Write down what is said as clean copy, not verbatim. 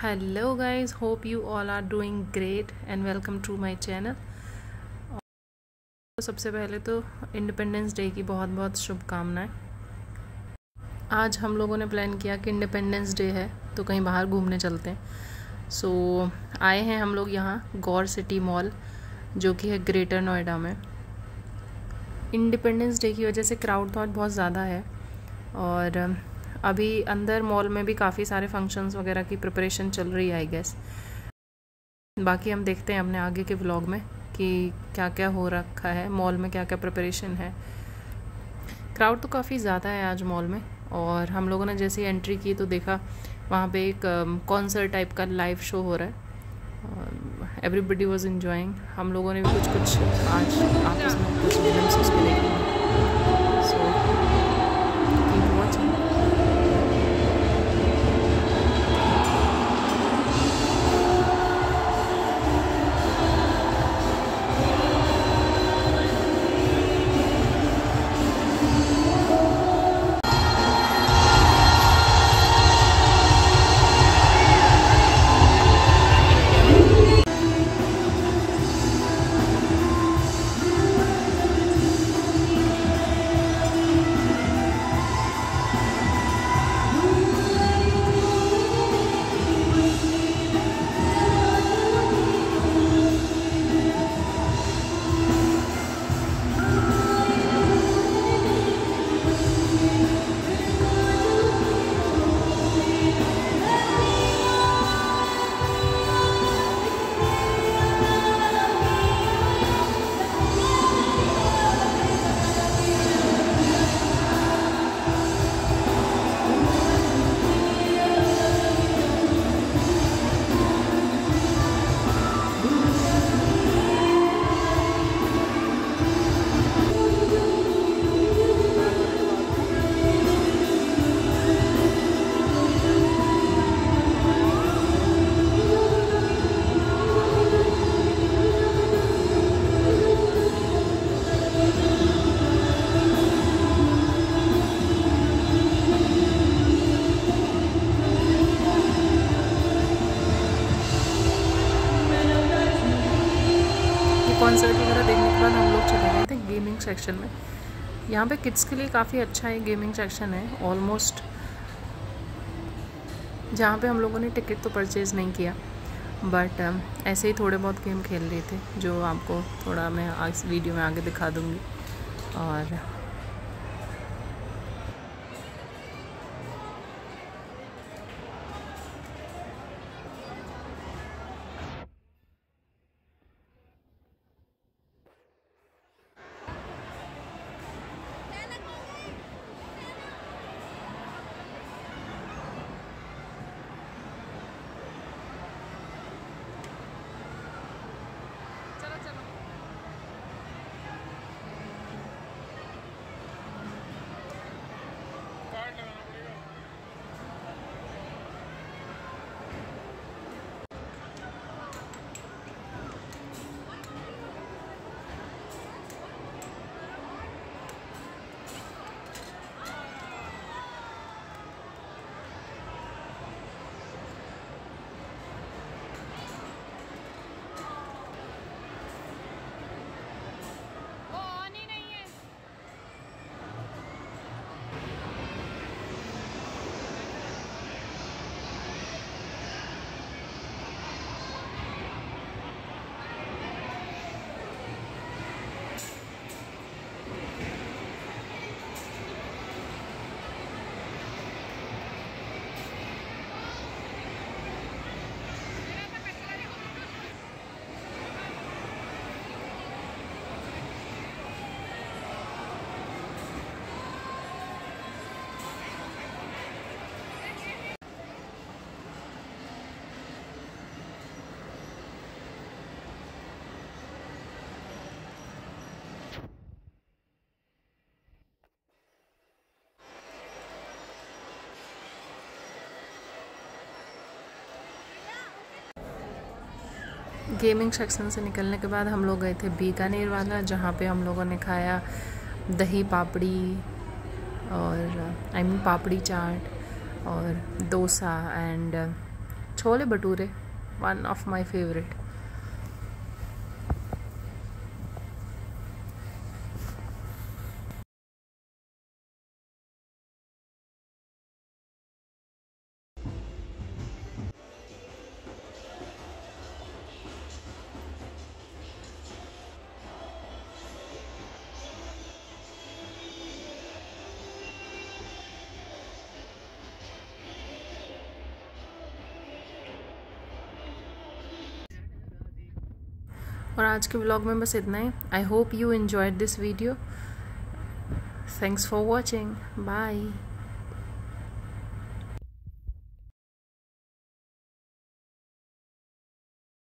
Hello guys, hope you all are doing great and welcome to my channel। सबसे पहले तो independence day की बहुत बहुत शुभकामनाएं। आज हम लोगों ने प्लान किया कि इंडिपेंडेंस डे है तो कहीं बाहर घूमने चलते हैं। सो आए हैं हम लोग यहाँ गौर सिटी मॉल, जो कि है ग्रेटर नोएडा में। इंडिपेंडेंस डे की वजह से क्राउड तो बहुत ज़्यादा है और अभी अंदर मॉल में भी काफ़ी सारे फंक्शंस वगैरह की प्रिपरेशन चल रही है आई गेस। बाकी हम देखते हैं अपने आगे के व्लॉग में कि क्या क्या हो रखा है मॉल में, क्या क्या प्रिपरेशन है। क्राउड तो काफ़ी ज़्यादा है आज मॉल में, और हम लोगों ने जैसे ही एंट्री की तो देखा वहाँ पे एक कॉन्सर्ट टाइप का लाइव शो हो रहा है। Everybody was enjoying. हम लोगों ने भी कुछ आज आपस में कुछ फिल्म्स उसके देखे। So keep watching. कॉन्सर्ट वगैरह देखने के बाद हम लोग चले गए थे गेमिंग सेक्शन में। यहाँ पे किड्स के लिए काफ़ी अच्छा है गेमिंग सेक्शन है ऑलमोस्ट, जहाँ पे हम लोगों ने टिकट तो परचेज़ नहीं किया, बट ऐसे ही थोड़े बहुत गेम खेल रहे थे, जो आपको थोड़ा मैं इस वीडियो में आगे दिखा दूँगी। और गेमिंग सेक्शन से निकलने के बाद हम लोग गए थे बीकानेर वाला, जहाँ पे हम लोगों ने खाया दही पापड़ी और पापड़ी चाट और dosa and chole bhature, one of my favourite. और आज के व्लॉग में बस इतना ही। I hope you enjoyed this video. Thanks for watching. Bye.